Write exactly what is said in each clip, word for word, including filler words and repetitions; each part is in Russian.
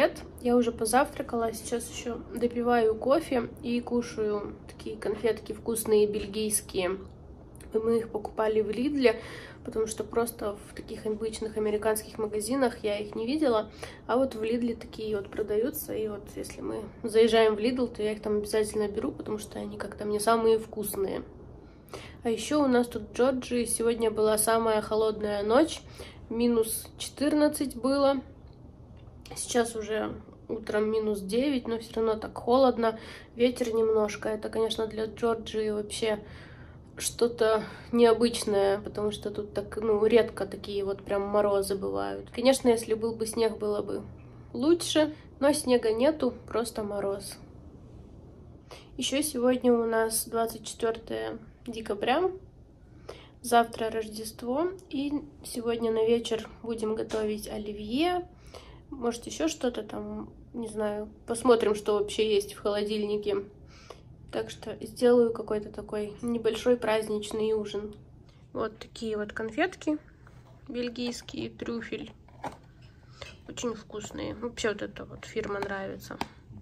привет! Я уже позавтракала, сейчас еще допиваю кофе и кушаю такие конфетки вкусные бельгийские. Мы их покупали в Лидле, потому что просто в таких обычных американских магазинах я их не видела, а вот в Лидле такие вот продаются, и вот если мы заезжаем в Лидл, то я их там обязательно беру, потому что они как-то мне самые вкусные. А еще у нас тут в Джорджии сегодня была самая холодная ночь, минус четырнадцать было. Сейчас уже утром минус девять, но все равно так холодно, ветер немножко. Это, конечно, для Джорджии вообще что-то необычное, потому что тут так, ну, редко такие вот прям морозы бывают. Конечно, если был бы снег, было бы лучше, но снега нету, просто мороз. Еще сегодня у нас двадцать четвёртое декабря, завтра Рождество, и сегодня на вечер будем готовить оливье. Может, еще что-то там, не знаю. Посмотрим, что вообще есть в холодильнике. Так что сделаю какой-то такой небольшой праздничный ужин. Вот такие вот конфетки бельгийские, трюфель. Очень вкусные. Вообще вот эта вот фирма нравится.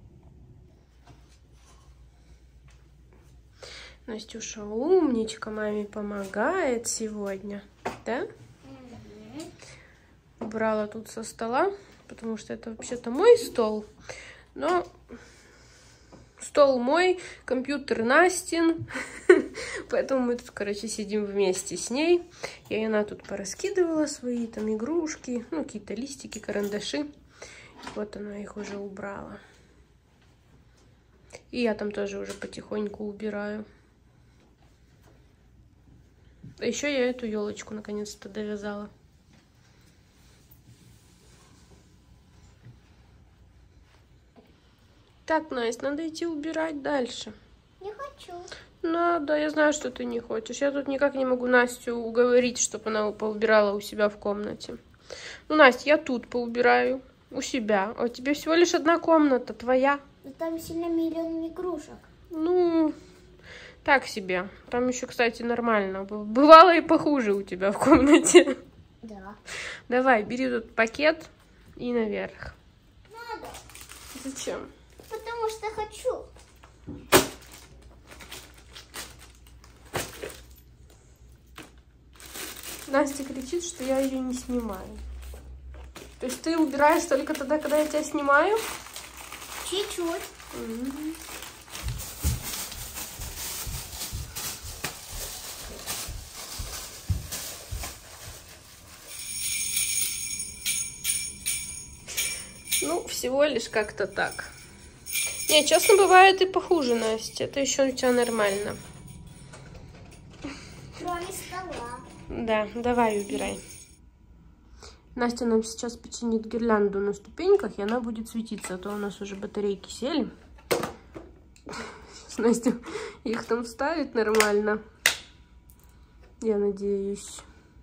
Настюша умничка, маме помогает сегодня. Да? Убрала тут со стола, потому что это вообще-то мой стол. Но стол мой, компьютер Настин. Поэтому мы тут, короче, сидим вместе с ней. И она тут пораскидывала свои там игрушки, ну, какие-то листики, карандаши. Вот она их уже убрала. И я там тоже уже потихоньку убираю. А еще я эту елочку наконец-то довязала. Так, Настя, надо идти убирать дальше. Не хочу. Надо, я знаю, что ты не хочешь. Я тут никак не могу Настю уговорить, чтобы она поубирала у себя в комнате. Ну, Настя, я тут поубираю у себя. А у тебя всего лишь одна комната, твоя. Но там сильно миллион игрушек. Ну, так себе. Там еще, кстати, нормально. Бывало и похуже у тебя в комнате. Да. Давай, бери тут пакет и наверх. Надо. Зачем? Потому что хочу. Настя кричит, что я ее не снимаю. То есть ты убираешь только тогда, когда я тебя снимаю? Чуть-чуть. Mm-hmm. Ну, всего лишь как-то так. Не, честно, бывает и похуже, Настя. Это еще у тебя нормально. Кроме стола. Да, давай убирай. Настя нам сейчас починит гирлянду на ступеньках, и она будет светиться, а то у нас уже батарейки сели. Настя их там вставит нормально. Я надеюсь.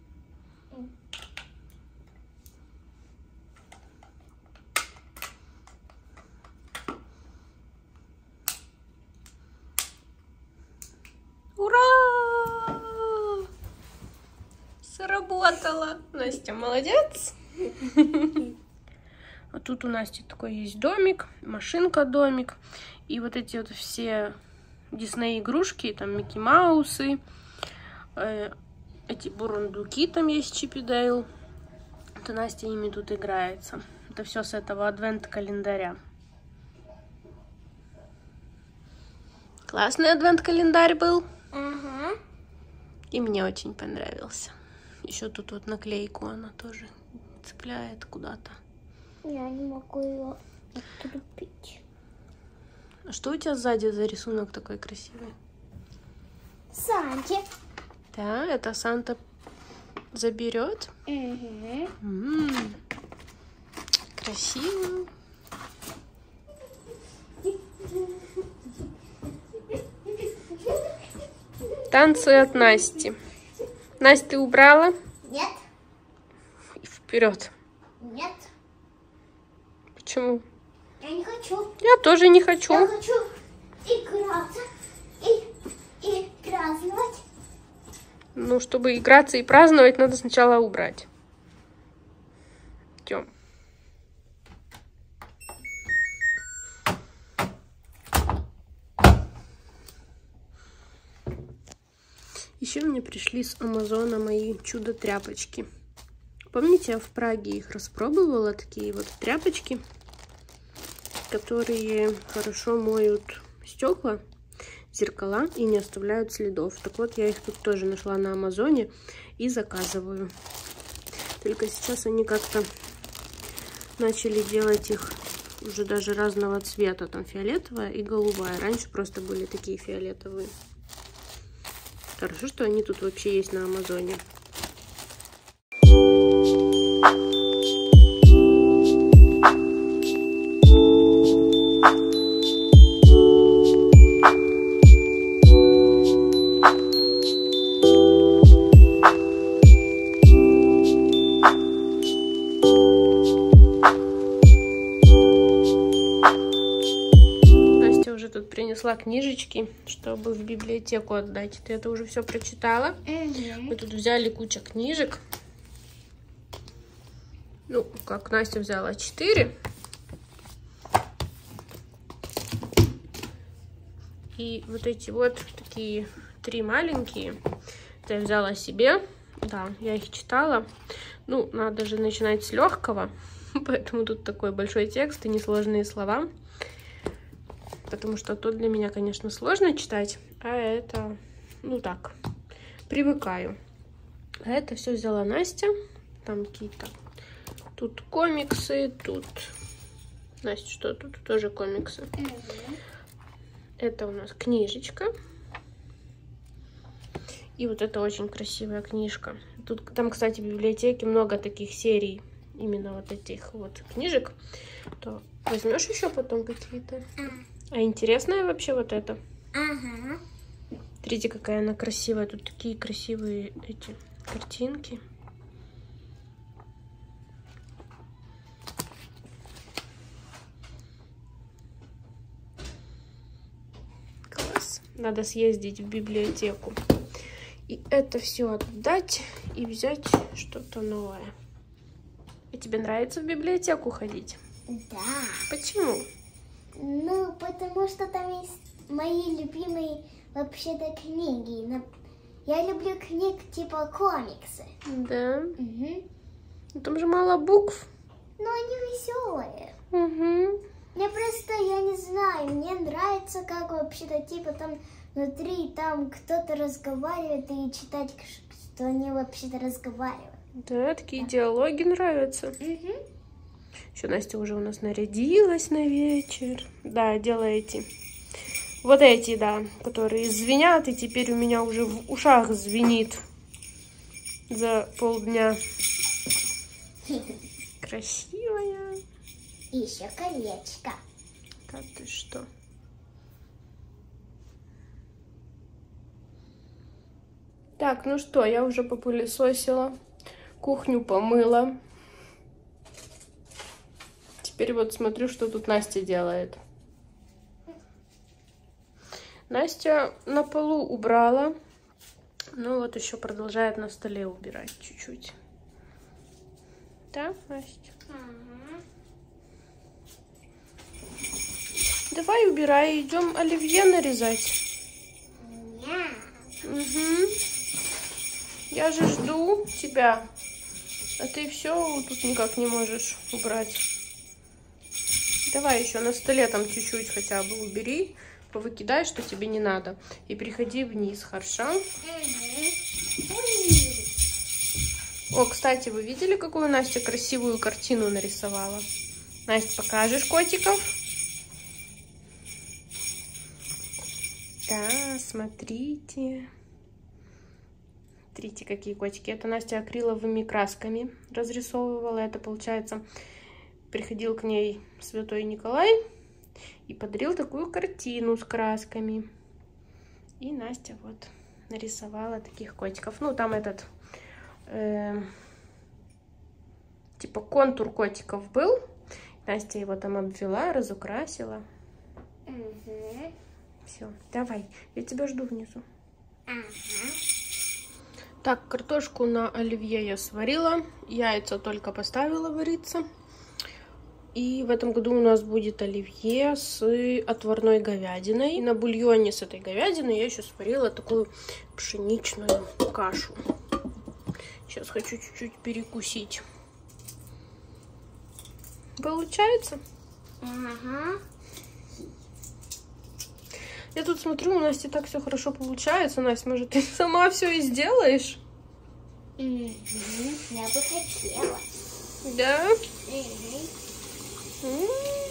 Ура! Сработало! Настя, молодец! А тут у Насти такой есть домик, машинка-домик. И вот эти вот все Дисней игрушки, там Микки Маусы, э, эти бурундуки, там есть Чип и Дейл. Это Настя ими тут играется. Это все с этого адвент-календаря. Классный адвент-календарь был. Ага. И мне очень понравился. Еще тут вот наклейку она тоже цепляет куда-то. Я не могу ее отлепить. А что у тебя сзади за рисунок такой красивый? Санти. Да, это Санта заберет. Угу. М-м-м. Красиво. Танцы от Насти. Настя, ты убрала? Нет. Вперед. Нет. Почему? Я не хочу. Я тоже не хочу. Я хочу играться и, и праздновать. Ну, чтобы играться и праздновать, надо сначала убрать. Идем. еще мне пришли с Амазона мои чудо-тряпочки. Помните, я в Праге их распробовала, такие вот тряпочки, которые хорошо моют стекла, зеркала и не оставляют следов. Так вот, я их тут тоже нашла на Амазоне и заказываю. Только сейчас они как-то начали делать их уже даже разного цвета, там фиолетовая и голубая. Раньше просто были такие фиолетовые. Хорошо, что они тут вообще есть на Амазоне. Принесла книжечки, чтобы в библиотеку отдать. Ты это уже все прочитала? Mm-hmm. Мы тут взяли кучу книжек. Ну, как Настя взяла четыре. И вот эти вот такие три маленькие. Это я взяла себе. Да, я их читала. Ну, надо же начинать с легкого. Поэтому тут такой большой текст и несложные слова. Потому что тут для меня, конечно, сложно читать, а это, ну так, привыкаю. А это все взяла Настя. Там какие-то, тут комиксы, тут, Настя, что тут? Тоже комиксы. Mm-hmm. Это у нас книжечка. И вот это очень красивая книжка. Тут, там, кстати, в библиотеке много таких серий, именно вот этих вот книжек. То возьмешь еще потом какие-то? Mm. А интересная вообще вот это. Ага. Смотрите, какая она красивая. Тут такие красивые эти картинки. Класс. Надо съездить в библиотеку. И это все отдать и взять что-то новое. А тебе нравится в библиотеку ходить? Да. Почему? Ну, потому что там есть мои любимые вообще-то книги. Я люблю книг типа комиксы. Да? Угу. Но там же мало букв. Но они веселые. Угу. Мне просто, я не знаю, мне нравится, как вообще-то типа там внутри там кто-то разговаривает и читать, что они вообще-то разговаривают. Да, такие да. диалоги нравятся. Угу. Еще Настя уже у нас нарядилась на вечер. Да, делаете. Вот эти, да, которые звенят, и теперь у меня уже в ушах звенит за полдня. Красивая. И еще колечко. Да ты что? Так, ну что, я уже попылесосила, кухню помыла. Теперь вот смотрю, что тут Настя делает. Настя на полу убрала. Ну вот еще продолжает на столе убирать чуть-чуть. Да, Настя? Ага. Давай убирай, идем оливье нарезать. Нет. Угу. Я же жду тебя. А ты все тут никак не можешь убрать. Давай еще на столе там чуть-чуть хотя бы убери, повыкидай, что тебе не надо. И приходи вниз, хорошо? Угу. О, кстати, вы видели, какую Настя красивую картину нарисовала? Настя, покажешь котиков? Да, смотрите. Смотрите, какие котики. Это Настя акриловыми красками разрисовывала. Это, получается, приходил к ней Святой Николай и подарил такую картину с красками. И Настя вот нарисовала таких котиков. Ну, там этот, э, типа, контур котиков был. Настя его там обвела, разукрасила. Угу. Все, давай, я тебя жду внизу. Ага. Так, картошку на оливье я сварила. Яйца только поставила вариться. И в этом году у нас будет оливье с отварной говядиной. И на бульоне с этой говядиной я еще сварила такую пшеничную кашу. Сейчас хочу чуть-чуть перекусить. Получается? Ага. Я тут смотрю, у Насти так все хорошо получается. Настя, может, ты сама все и сделаешь? Угу. Я бы хотела. Да? Угу. М-м-м.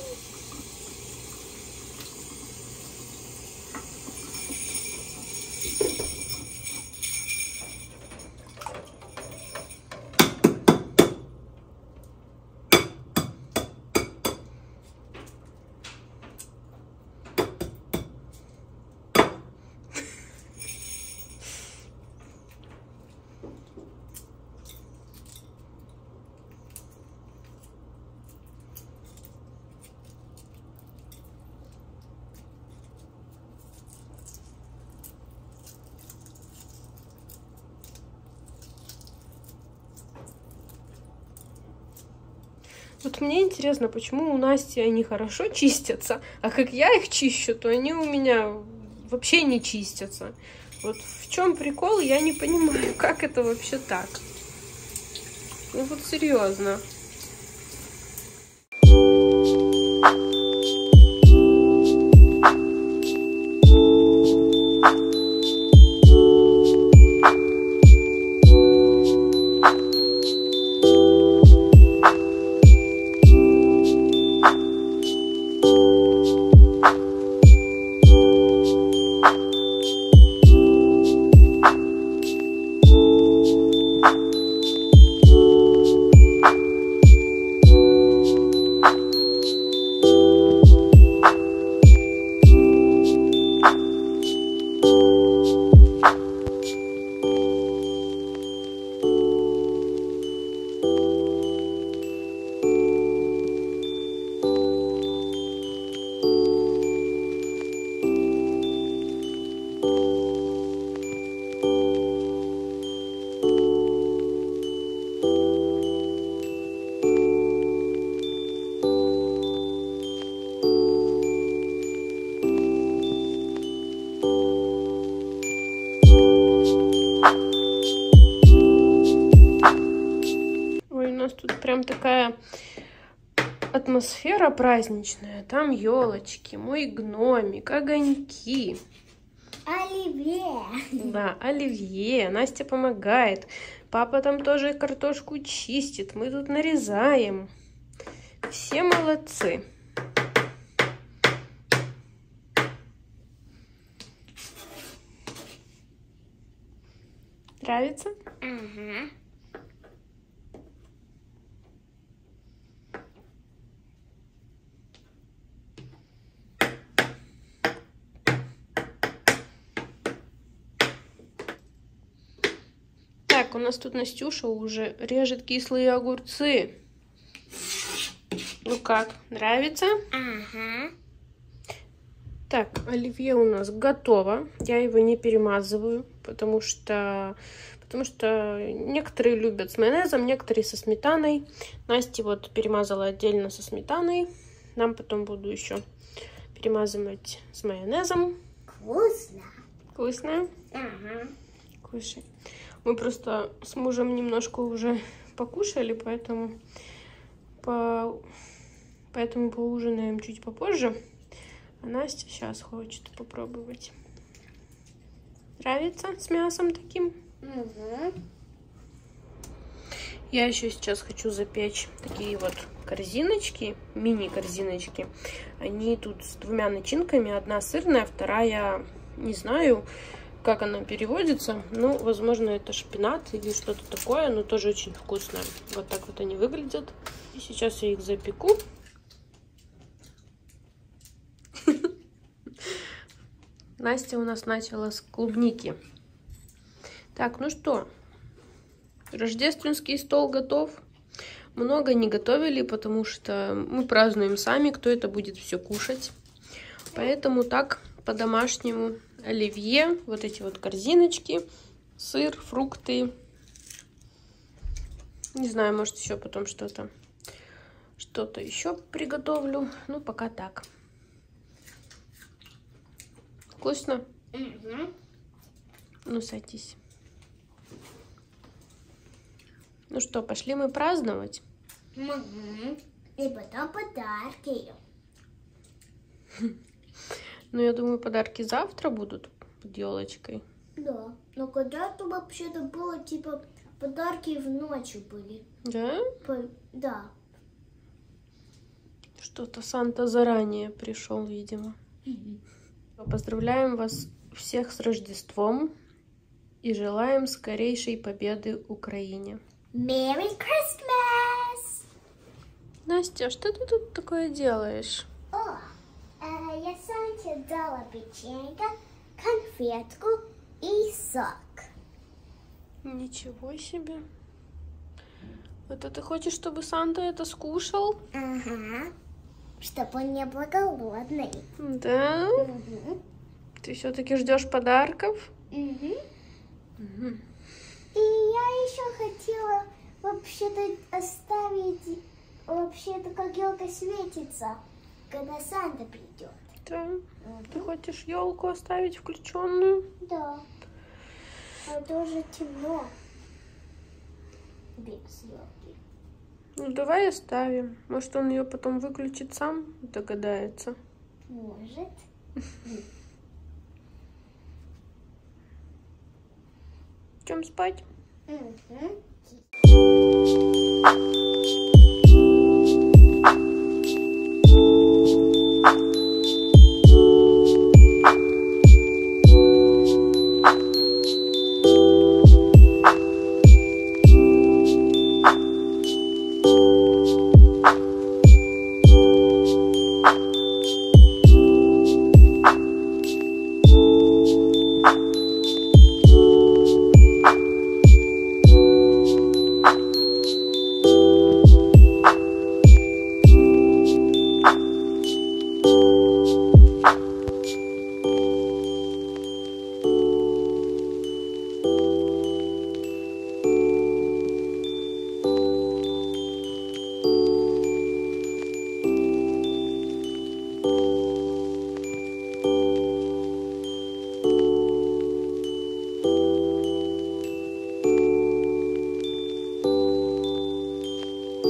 Вот мне интересно, почему у Насти они хорошо чистятся, а как я их чищу, то они у меня вообще не чистятся. Вот в чем прикол, я не понимаю, как это вообще так. Ну вот серьезно. Прям такая атмосфера праздничная. Там елочки, мой гномик, огоньки. Оливье. Да, оливье. Настя помогает. Папа там тоже картошку чистит. Мы тут нарезаем. Все молодцы. Нравится? Ага. Так, у нас тут Настюша уже режет кислые огурцы. Ну как, нравится? Ага. Так, оливье у нас готово. Я его не перемазываю, потому что, потому что некоторые любят с майонезом, некоторые со сметаной. Настя вот перемазала отдельно со сметаной. Нам потом буду еще перемазывать с майонезом. Вкусно. Вкусно? Ага. Кушай. Мы просто с мужем немножко уже покушали, поэтому, по... поэтому поужинаем чуть попозже. А Настя сейчас хочет попробовать. Нравится с мясом таким? Угу. Я еще сейчас хочу запечь такие вот корзиночки, мини-корзиночки. Они тут с двумя начинками. Одна сырная, вторая, не знаю, как она переводится. Ну, возможно, это шпинат или что-то такое, но тоже очень вкусное. Вот так вот они выглядят. И сейчас я их запеку. Настя у нас начала с клубники. Так, ну что, рождественский стол готов. Много не готовили, потому что мы празднуем сами, кто это будет все кушать. Поэтому так, по-домашнему. Оливье, вот эти вот корзиночки, сыр, фрукты. Не знаю, может еще потом что-то что-то еще приготовлю. Ну, пока так. Вкусно? Угу. Ну, садись. Ну что, пошли мы праздновать? Угу. И потом подарки. Ну, я думаю, подарки завтра будут под елочкой. Да. Но когда-то вообще-то было, типа, подарки в ночью были. Да? По- Да. Что-то Санта заранее пришел, видимо. Угу. Поздравляем вас всех с Рождеством и желаем скорейшей победы Украине. Merry Christmas! Настя, что ты тут такое делаешь? О, э, я Санте дала печенье, конфетку и сок. Ничего себе. Это ты хочешь, чтобы Санта это скушал? Ага. Чтобы он не был голодный. Да? Угу. Ты все-таки ждешь подарков? Угу. Угу. И я еще хотела вообще-то оставить, вообще-то как елка светится, когда Санта придет. Да. Угу. Ты хочешь елку оставить включенную? Да. А это уже темно. Без елки. Ну давай оставим. Может, он ее потом выключит сам, догадается. Может. Идем спать. Угу.